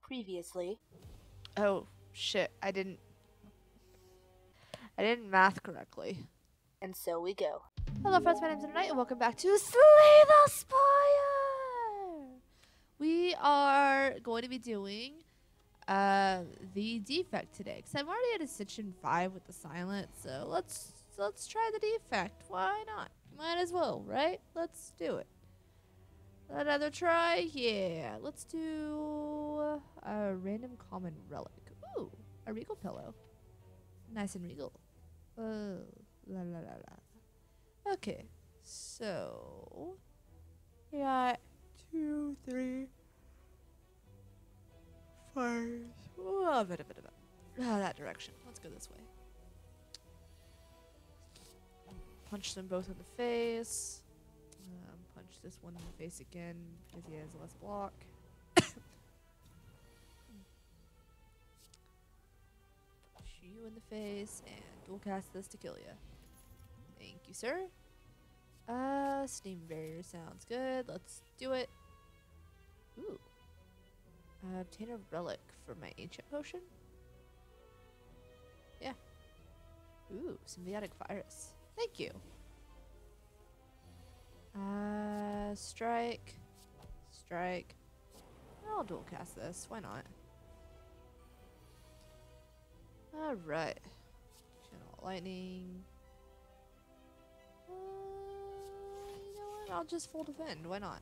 Previously. Oh, shit. I didn't math correctly. And so we go. Hello friends, my name's Lunernight and welcome back to Slay the Spire! We are going to be doing the Defect today. Because I'm already at Ascension 5 with the Silent, so let's try the Defect. Why not? Might as well, right? Let's do it. Another try? Yeah. Let's do a random common relic. Ooh, a regal pillow. Nice and regal. Oh, la la la la. Okay, so we got 2, 3, 5. Oh, that direction. Let's go this way. Punch them both in the face. Punch this one in the face again because he has less block. Punch you in the face and dual cast this to kill you. Thank you, sir. Steam barrier sounds good. Let's do it. Ooh. Obtain a relic for my ancient potion. Yeah. Ooh, symbiotic virus. Thank you. Strike. Strike. I'll dual cast this. Why not? Alright. Channel lightning. You know what? I'll just full defend. Why not?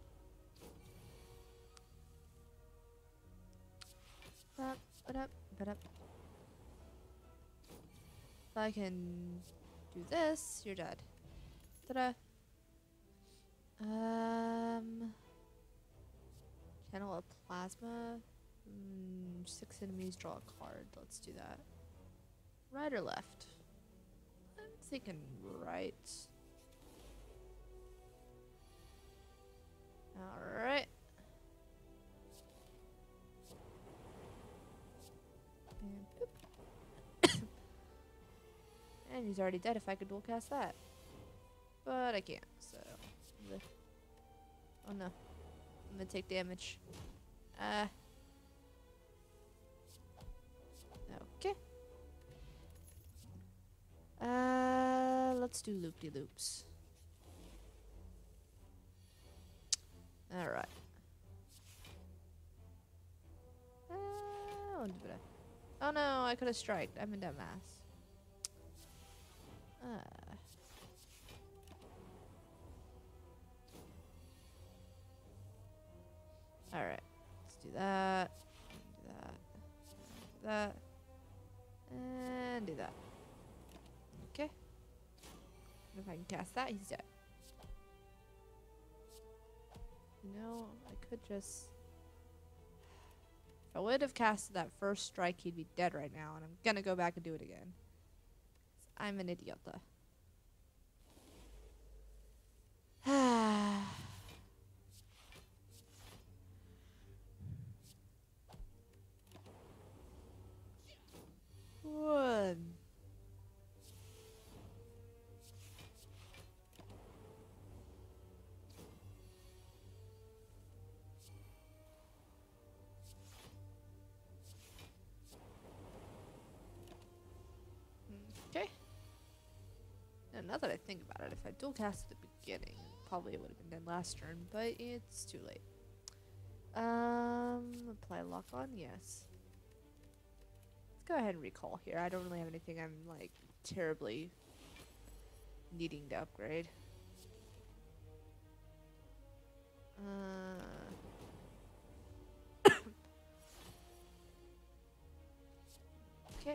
If I can do this, you're dead. Ta-da. Channel a plasma. 6 enemies draw a card. Let's do that. Right or left? I'm thinking right. Alright. And boop. And he's already dead if I could dual cast that. But I can't, so. Oh no. I'm gonna take damage. Okay. Let's do loop-de-loops. Alright. Oh no, I could have striked. I'm a dumbass. Alright. Let's do that. Do that. Do that. And do that. Okay. If I can cast that, he's dead. You know, I could just... If I would have casted that first strike, he'd be dead right now, and I'm gonna go back and do it again. I'm an idiota. One. Okay. Now that I think about it, if I dual cast at the beginning, probably it would have been dead last turn, but it's too late. Apply lock on, yes. Let's go ahead and recall here. I don't really have anything I'm like terribly needing to upgrade. Okay.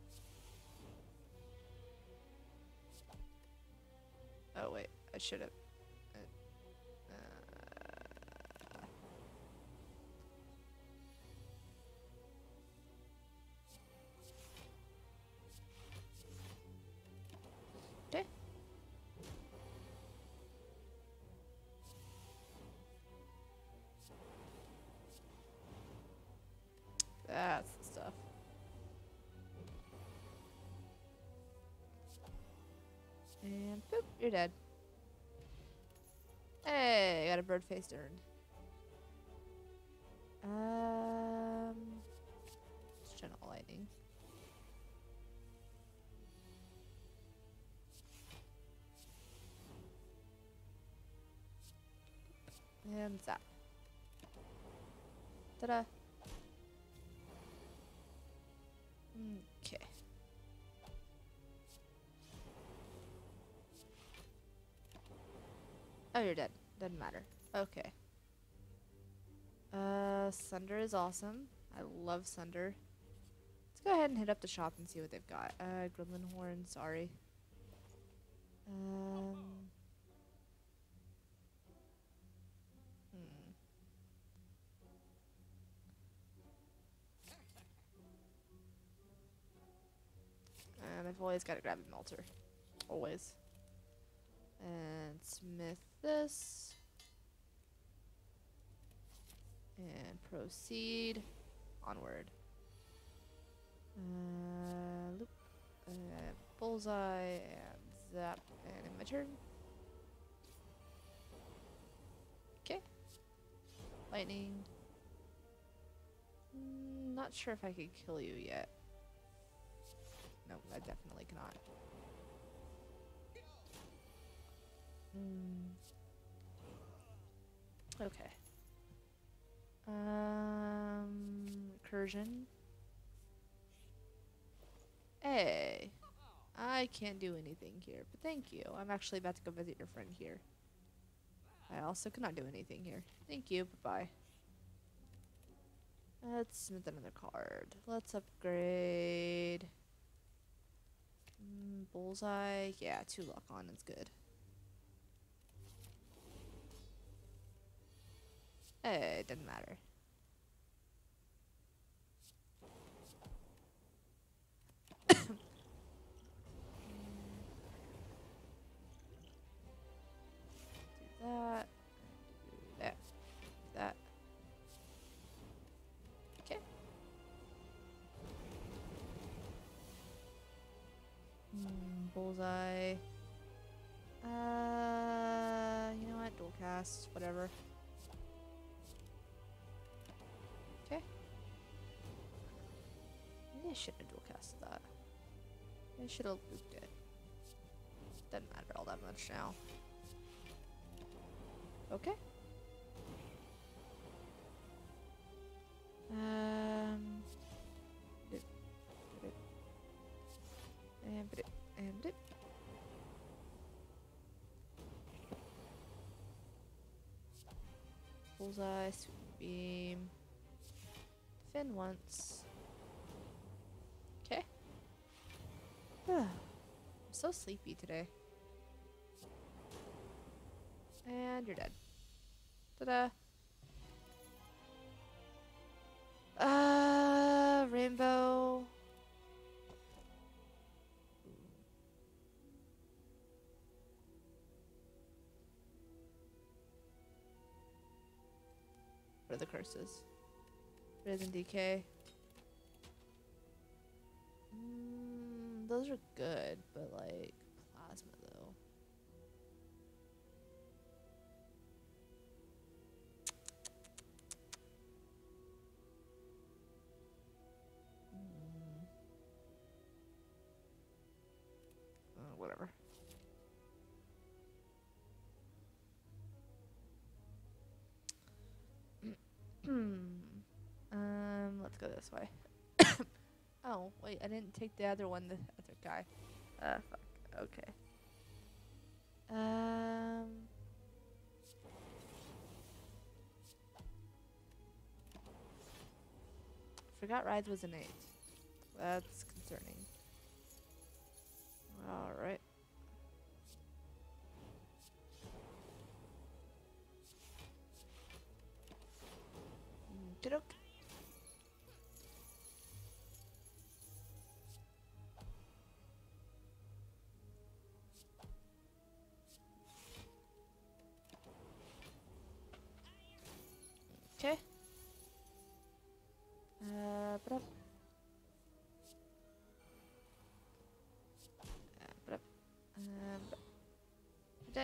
Oh wait, I should have. Okay. That's the stuff. And boop, you're dead. Hey, got a bird face urn. lightning. And zap. Ta-da. Okay. Oh, you're dead. Doesn't matter. Okay. Sunder is awesome. I love Sunder. Let's go ahead and hit up the shop and see what they've got. Gremlin Horn, sorry. Hmm. And I've always got to grab a melter. Always. And smith this. And proceed onward. Loop. Bullseye and zap. And in my turn. Okay. Lightning. Not sure if I could kill you yet. No, I definitely cannot. Okay. Recursion. Hey. I can't do anything here, but thank you. I'm actually about to go visit your friend here. I also cannot do anything here. Thank you. Bye-bye. Let's smith another card. Let's upgrade. Bullseye. Yeah, 2 luck on is good. Hey, it doesn't matter. Do that. Do that. Do that. Okay. Bullseye. You know what? Dual cast. Whatever. Okay. Maybe I should have dual casted that. I should have looped it. Doesn't matter all that much now. Okay. And it. Bullseye, sweet beam. Fin once. Okay. I'm so sleepy today. And you're dead. Ta-da. Rainbow. What are the curses? Rhythm DK. Those are good, but like plasma though. Whatever. Let's go this way. Oh, wait, I didn't take the other one, the other guy. Fuck. Okay. Forgot rides was an 8. That's concerning. Alright. Didok. Okay. But dead.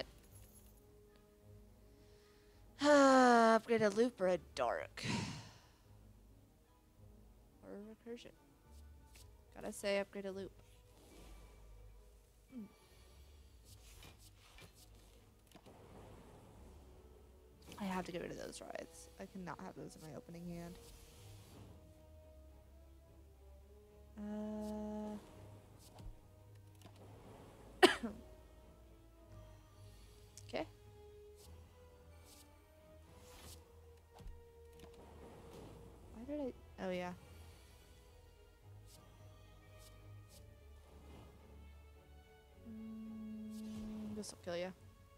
Upgrade a loop or a dark. Or a recursion. Gotta say, upgrade a loop. I have to get rid of those rides. I cannot have those in my opening hand. Okay. Why did I? Oh yeah. This will kill you.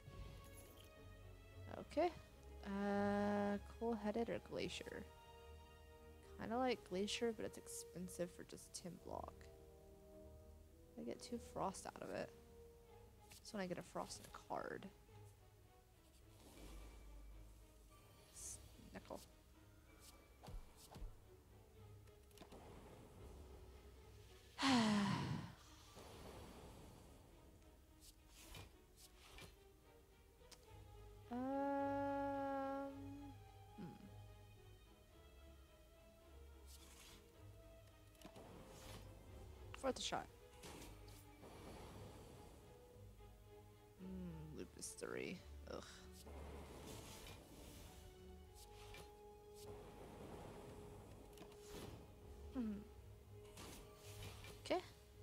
Okay. Cool-headed or glacier? Kind of like glacier, but it's expensive for just tin block. I get 2 frost out of it. That's when I get a frost in a card. Nickel. Worth a shot. Loop is 3. Ugh. Okay.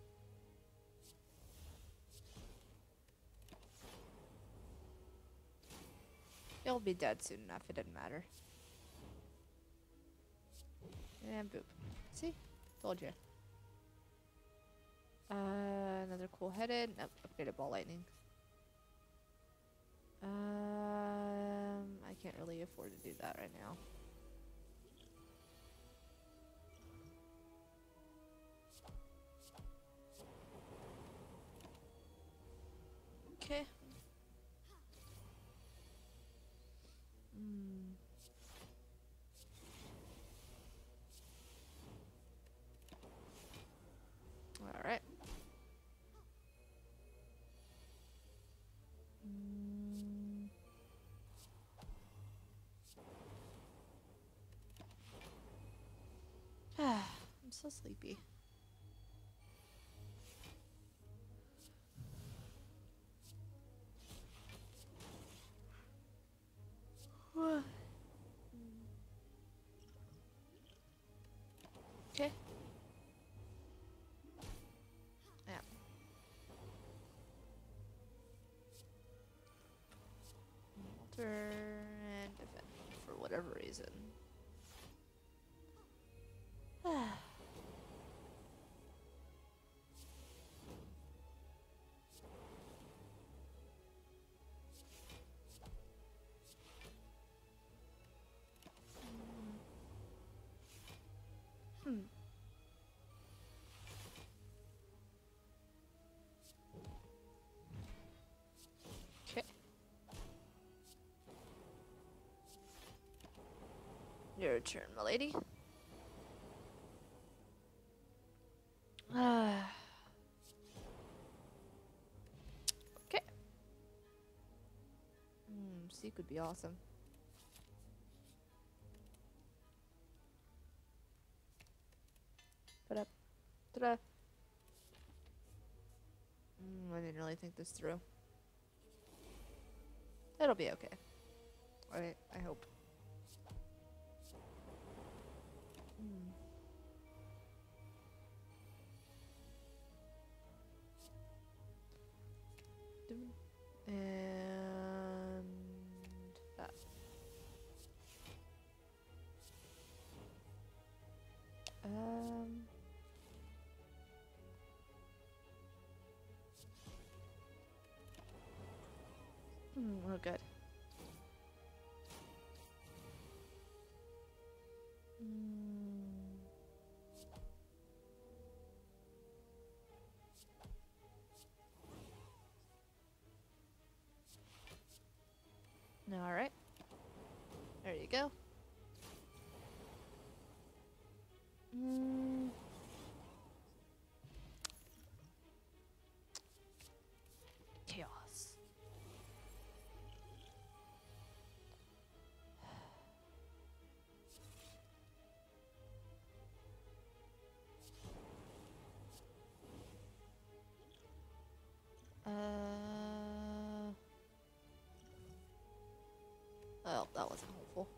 You'll be dead soon enough, it didn't matter. And boop. See? Told you. Another cool-headed. Nope, upgraded ball lightning. I can't really afford to do that right now. Okay. All right. I'm so sleepy. Okay. Yeah. Alter and defend for whatever reason. Okay. Your turn, my lady. Okay. Seek would be awesome. Put up. Ta-da. I didn't really think this through. It'll be okay. I hope. And that. Oh, good. All right. There you go. Chaos. that wasn't helpful.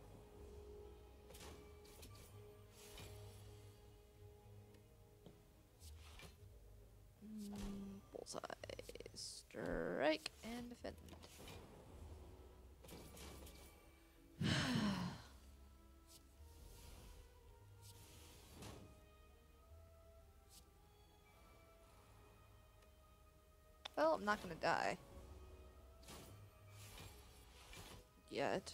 Bullseye. Strike and defend. Well, I'm not gonna die. Yet.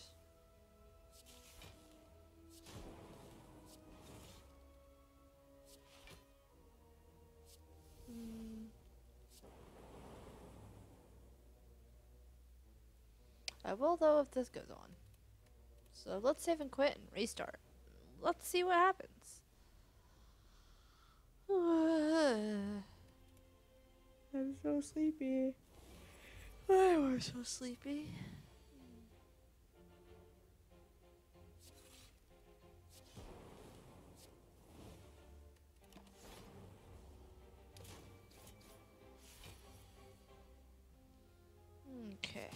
I will, though, if this goes on. So let's save and quit and restart. Let's see what happens. I'm so sleepy. I'm so sleepy. Okay.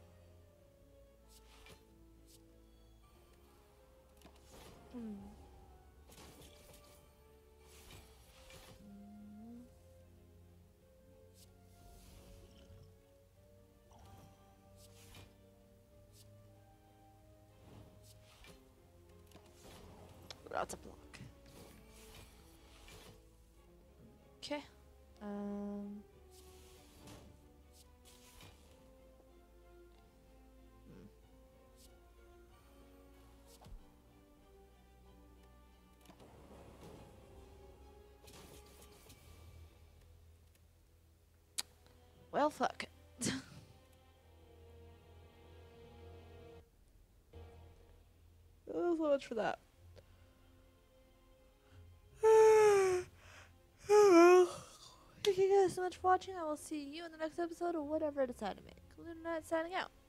That's a block. Okay. Well, fuck. Oh, so much for that. Thank you guys so much for watching. I will see you in the next episode of whatever I decide to make. Lunernight signing out.